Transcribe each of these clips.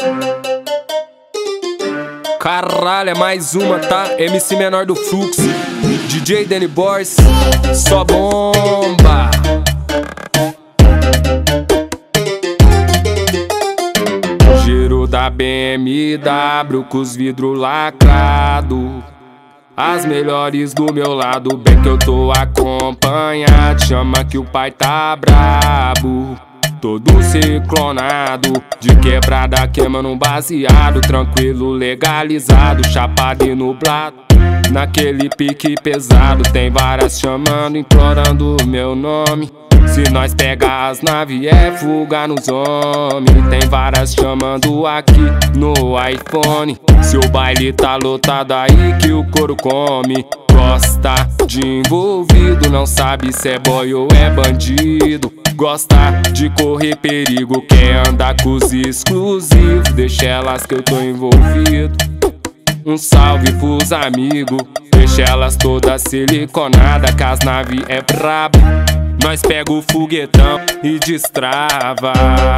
Caralho, é mais uma, tá? MC Menor do Fluxo, DJ Danny Boys, só bomba. Giro da BMW com os vidros lacrados, as melhores do meu lado, bem que eu tô acompanhado. Chama que o pai tá brabo, todo ciclonado, de quebrada queimando um baseado, tranquilo, legalizado, chapado e nublado, naquele pique pesado. Tem várias chamando, implorando o meu nome. Se nós pegar as naves é fuga nos homens. Tem várias chamando aqui no iPhone. Se o baile tá lotado aí que o couro come. Gosta de envolvido, não sabe se é boy ou é bandido. Gosta de correr perigo, quer andar com os exclusivos. Deixa elas que eu tô envolvido. Um salve pros amigos, deixa elas todas siliconadas, que as naves é brabo. Nós pega o foguetão e destrava.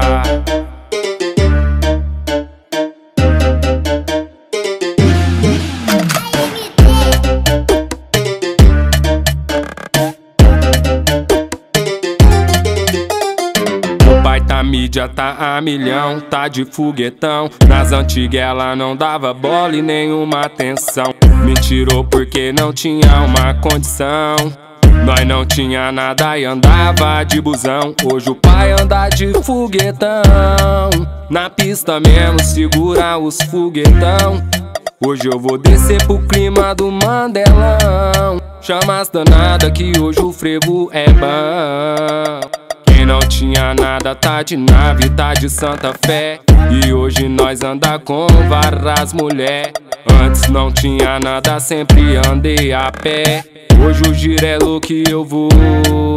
A mídia tá a milhão, tá de foguetão. Nas antigas ela não dava bola e nenhuma atenção. Me tirou porque não tinha uma condição. Nós não tinha nada e andava de busão. Hoje o pai anda de foguetão, na pista mesmo segura os foguetão. Hoje eu vou descer pro clima do Mandelão. Chama as danada que hoje o frevo é bom. Quem não tinha nada tá de nave, tá de Santa Fé. E hoje nós anda com várias mulher. Antes não tinha nada, sempre andei a pé. Hoje o giro é louco e eu vou.